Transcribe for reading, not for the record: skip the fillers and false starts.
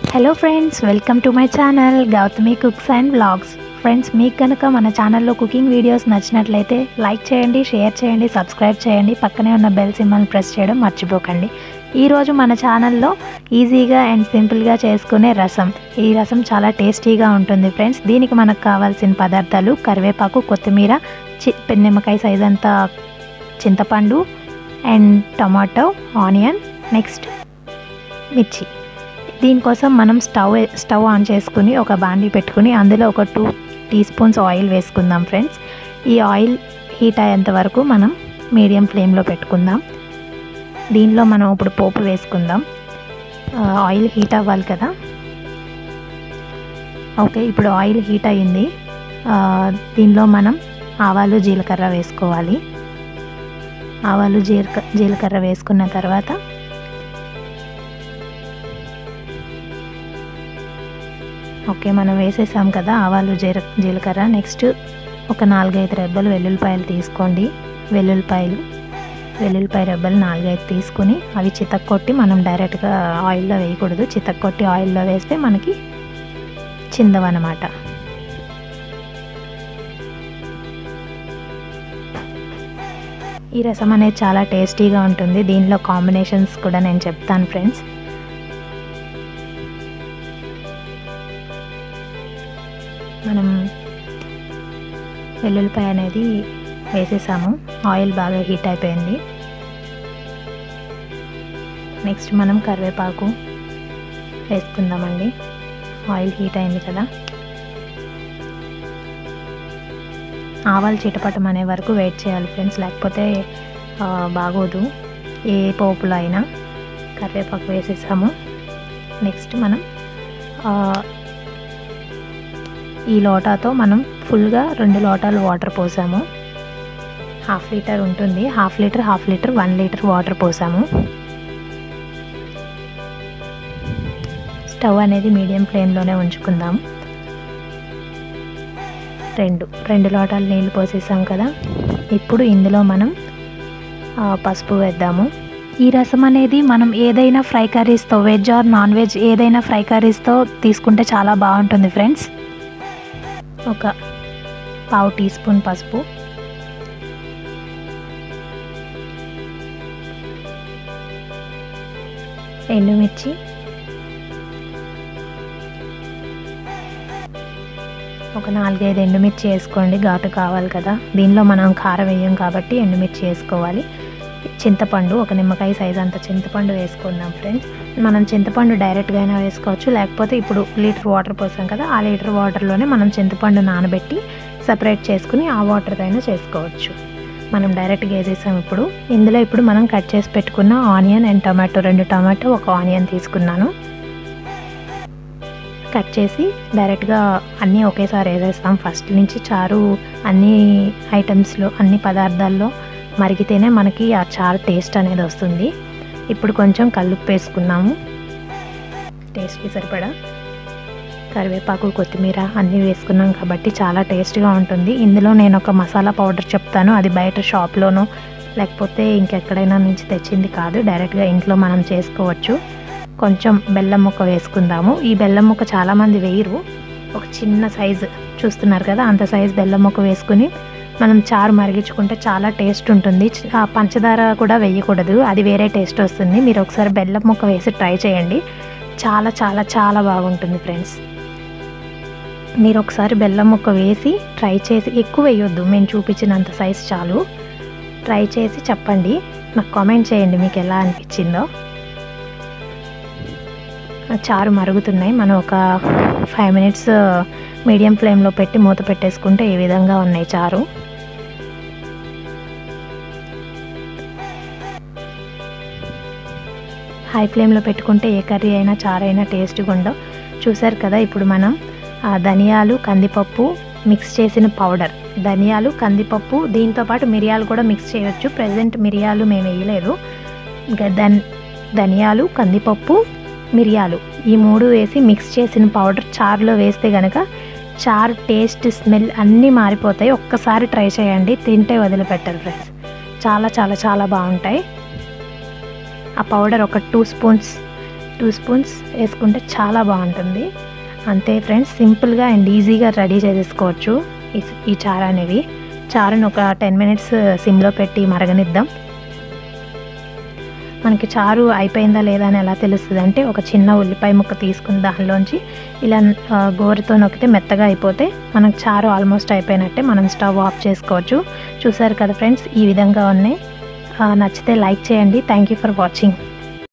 Hello friends, welcome to my channel Gautami cooks and vlogs. Friends, మీకు కనుక మన ఛానల్లో కుకింగ్ వీడియోస్ నచ్చినట్లయితే లైక్ చేయండి, షేర్ చేయండి, సబ్స్క్రైబ్ చేయండి. పక్కనే ఉన్న బెల్ సింబల్ ప్రెస్ చేయడం మర్చిపోకండి. ఈరోజు మన ఛానల్లో ఈజీగా అండ్ సింపుల్గా చేసుకునే రసం. ఈ రసం చాలా టేస్టీగా ఉంటుంది ఫ్రెండ్స్. దీనికి మనకు కావాల్సిన పదార్థాలు కరివేపాకు, కొత్తిమీర, నిమ్మకాయ సైజ్ అంతా చింతపండు అండ్ టమాటో, ఆనియన్, నెక్స్ట్ మిర్చి. దీనికోసం మనం స్టవ్ ఆన్ చేసుకుని ఒక బాండీ పెట్టుకుని అందులో ఒక 2 టీ స్పూన్స్ ఆయిల్ వేసుకుందాం ఫ్రెండ్స్. ఈ ఆయిల్ హీట్ అయ్యేంత వరకు మనం మీడియం ఫ్లేమ్లో పెట్టుకుందాం. దీనిలో మనం ఇప్పుడు పోపు వేసుకుందాం. ఆయిల్ హీట్ అవ్వాలి కదా. ఓకే, ఇప్పుడు ఆయిల్ హీట్ అయ్యింది. దీనిలో మనం ఆవాలు, జీలకర్ర వేసుకోవాలి. ఆవాలు, జీలకర్ర వేసుకున్న తర్వాత ఓకే, మనం వేసేసాం కదా ఆవాలు, జీలకర్ర. నెక్స్ట్ ఒక 4-5 రెబ్బలు వెల్లుల్లిపాయలు తీసుకోండి. వెల్లుల్లిపాయ రెబ్బలు 4-5 తీసుకుని అవి చితక్కొట్టి, మనం డైరెక్ట్గా ఆయిల్లో వేయకూడదు. చితక్కొట్టి ఆయిల్లో వేస్తే మనకి చిందవన్నమాట. ఈ రసం అనేది చాలా టేస్టీగా ఉంటుంది. దీనిలో కాంబినేషన్స్ కూడా నేను చెప్తాను ఫ్రెండ్స్. మనం వెల్లుల్లిపాయ అనేది వేసేసాము. ఆయిల్ బాగా హీట్ అయిపోయింది. నెక్స్ట్ మనం కరివేపాకు వేసుకుందామండి. ఆయిల్ హీట్ అయింది కదా. ఆవాలు చిటపటం అనే వరకు వెయిట్ చేయాలి ఫ్రెండ్స్, లేకపోతే బాగోదు. ఏ పోపులో అయినా. కరివేపాకు వేసేసాము. నెక్స్ట్ మనం ఈ లోటాతో మనం ఫుల్గా 2 లోటాలు వాటర్ పోసాము. 1/2 లీటర్ ఉంటుంది. 1/2 లీటర్, 1 లీటర్ వాటర్ పోసాము. స్టవ్ అనేది మీడియం ఫ్లేమ్లోనే ఉంచుకుందాం. 2 లోటాలు నీళ్ళు పోసేసాం కదా. ఇప్పుడు ఇందులో మనం పసుపు వేద్దాము. ఈ రసం అనేది మనం ఏదైనా ఫ్రై కర్రీస్తో, వెజ్ ఆర్ నాన్ వెజ్ ఏదైనా ఫ్రై కర్రీస్తో తీసుకుంటే చాలా బాగుంటుంది ఫ్రెండ్స్. ఒక 1/2 టీ స్పూన్ పసుపు, ఎండుమిర్చి, ఒక 4-5 ఎండుమిర్చి వేసుకోండి, ఘాటు కావాలి కదా. దీనిలో మనం కారం వేయం కాబట్టి ఎండుమిర్చి వేసుకోవాలి. చింతపండు, ఒక నిమ్మకాయ సైజ్ అంత చింతపండు వేసుకుందాం ఫ్రెండ్స్. మనం చింతపండు డైరెక్ట్గా అయినా వేసుకోవచ్చు, లేకపోతే ఇప్పుడు లీటర్ వాటర్ పోసాం కదా, ఆ లీటర్ వాటర్లోనే మనం చింతపండు నానబెట్టి సపరేట్ చేసుకుని ఆ వాటర్ అయినా చేసుకోవచ్చు. మనం డైరెక్ట్గా వేసేసాం. ఇప్పుడు మనం కట్ చేసి పెట్టుకున్న onion and tomato, 2 tomato, 1 onion తీసుకున్నాను. కట్ చేసి డైరెక్ట్గా అన్నీ ఒకేసారి వేసేస్తాం. ఫస్ట్ నుంచి చారు అన్ని ఐటమ్స్లో, అన్ని పదార్థాల్లో మరిగితేనే మనకి ఆ చారు టేస్ట్ అనేది వస్తుంది. ఇప్పుడు కొంచెం కల్లుప్పు వేసుకున్నాము, టేస్ట్కి సరిపడా. కరివేపాకు, కొత్తిమీర అన్నీ వేసుకున్నాం కాబట్టి చాలా టేస్ట్గా ఉంటుంది. ఇందులో నేను ఒక మసాలా పౌడర్ చెప్తాను. అది బయట షాప్లోనో లేకపోతే ఇంకెక్కడైనా నుంచి తెచ్చింది కాదు, డైరెక్ట్గా ఇంట్లో మనం చేసుకోవచ్చు. కొంచెం బెల్లం ముక్క వేసుకుందాము. ఈ బెల్లం ముక్క చాలామంది వేయరు. ఒక చిన్న సైజు చూస్తున్నారు కదా, అంత సైజు బెల్లం ముక్క వేసుకుని మనం చారు మరిగించుకుంటే చాలా టేస్ట్ ఉంటుంది. పంచదార కూడా వేయకూడదు, అది వేరే టేస్ట్ వస్తుంది. మీరు ఒకసారి బెల్లం ముక్క వేసి ట్రై చేయండి. చాలా చాలా చాలా బాగుంటుంది ఫ్రెండ్స్. మీరు ఒకసారి బెల్లం ముక్క వేసి ట్రై చేసి, ఎక్కువ వేయొద్దు, మేము చూపించినంత సైజు చాలు. ట్రై చేసి చెప్పండి, నాకు కామెంట్ చేయండి మీకు ఎలా అనిపించిందో. చారు మరుగుతున్నాయి. మనం ఒక 5 మినిట్స్ మీడియం ఫ్లేమ్లో పెట్టి మూత పెట్టేసుకుంటే ఈ విధంగా ఉన్నాయి చారు. హై ఫ్లేమ్లో పెట్టుకుంటే ఏ కర్రీ అయినా, చారు అయినా టేస్ట్గా ఉండవు. చూసారు కదా. ఇప్పుడు మనం ధనియాలు, కందిపప్పు మిక్స్ చేసిన పౌడర్, ధనియాలు, కందిపప్పు, దీంతోపాటు మిరియాలు కూడా మిక్స్ చేయవచ్చు. ప్రజెంట్ మిరియాలు మేము వేయలేదు. ధనియాలు, కందిపప్పు, మిరియాలు ఈ 3 వేసి మిక్స్ చేసిన పౌడర్ చారులో వేస్తే కనుక చారు టేస్ట్, స్మెల్ అన్నీ మారిపోతాయి. ఒక్కసారి ట్రై చేయండి, తింటే వదిలిపెట్టరు ఫ్రెండ్స్. చాలా చాలా చాలా బాగుంటాయి. ఆ పౌడర్ ఒక 2 స్పూన్స్ 2 స్పూన్స్ వేసుకుంటే చాలా బాగుంటుంది. అంతే ఫ్రెండ్స్, సింపుల్గా అండ్ ఈజీగా రెడీ చేసేసుకోవచ్చు ఈ చారు అనేవి. చారుని ఒక 10 మినిట్స్ సిమ్లో పెట్టి మరగనిద్దాం. మనకి చారు అయిపోయిందా లేదా అని ఎలా తెలుస్తుంది అంటే, ఒక చిన్న ఉల్లిపాయ ముక్క తీసుకుని దానిలోంచి ఇలా గోరుతో నొక్కితే మెత్తగా అయిపోతే మనకు చారు ఆల్మోస్ట్ అయిపోయినట్టే. మనం స్టవ్ ఆఫ్ చేసుకోవచ్చు. చూసారు కదా ఫ్రెండ్స్, ఈ విధంగా ఉన్నాయి. నచ్చితే లైక్ చేయండి. Thank you for watching.